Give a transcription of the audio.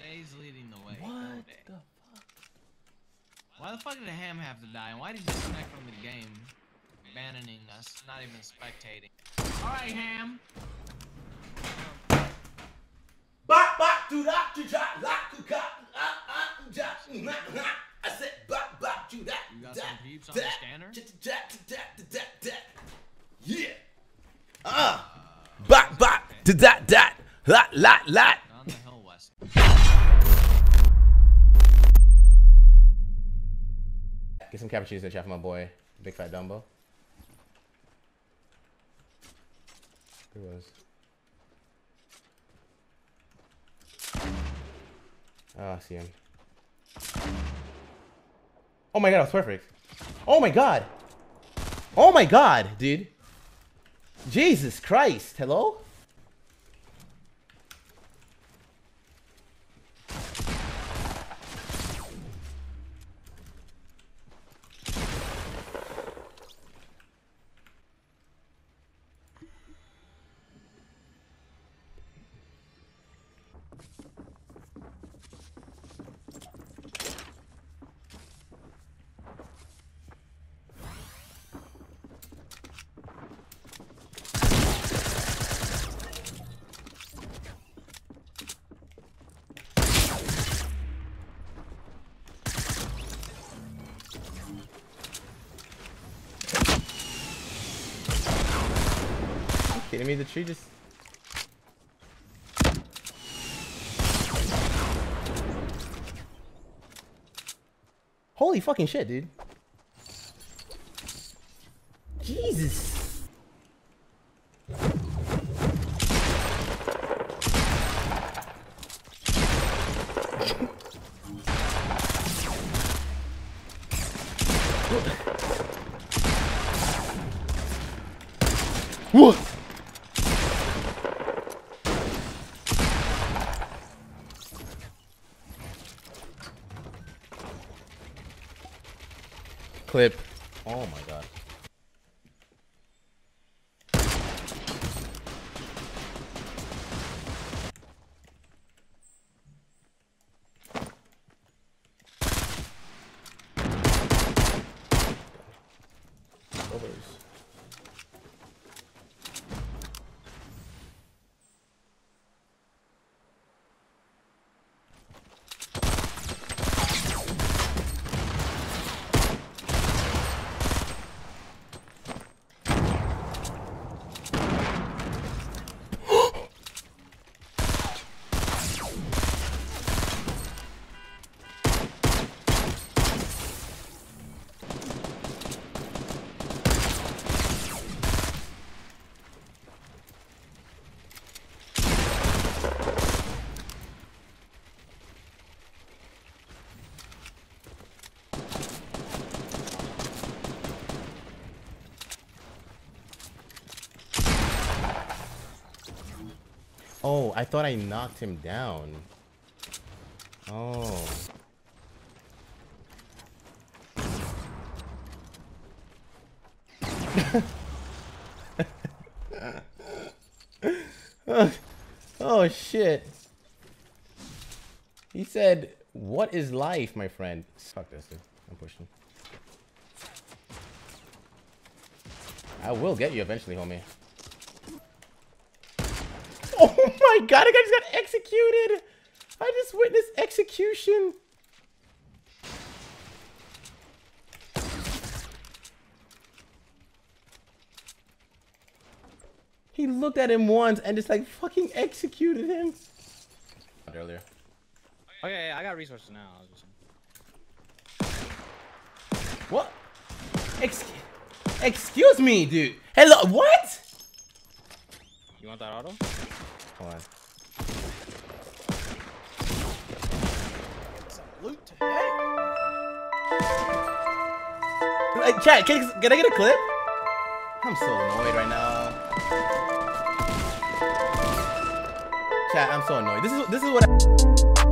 A's leading the way. What the fuck? Why the fuck did Ham have to die? And why did he disconnect from the game? Abandoning us, not even spectating. Alright, Ham. I said You got some peeps on the scanner? Yeah. Bop bop to that that lot lot lot. On the hill west. Get some cappuccinos in the chat for my boy, Big Fat Dumbo. Who was? Oh, I see him. Oh my god, that was perfect. Oh my god. Oh my god, dude. Jesus Christ. Hello? Kidding me? The tree just... Holy fucking shit, dude. Jesus. What? Clip. Oh my god. Overs. Oh, I thought I knocked him down. Oh. Oh shit. He said, "What is life, my friend?" Fuck this, dude. I'm pushing. I will get you eventually, homie. Oh my god, I just got executed! I just witnessed execution! He looked at him once and just like fucking executed him. Earlier. Okay, yeah, I got resources now. What? Excuse me, dude. Hello, what? You want that auto? Hold on. Some loot today. Hey, chat, can I get a clip? I'm so annoyed right now. Chat, I'm so annoyed. This is what I